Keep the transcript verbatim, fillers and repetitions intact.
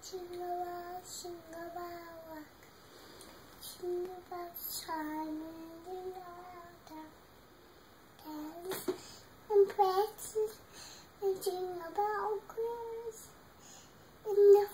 Jingle bells, jingle bell rock. Jingle bells chime and jingle all the bells and praises and jingle bell carols in the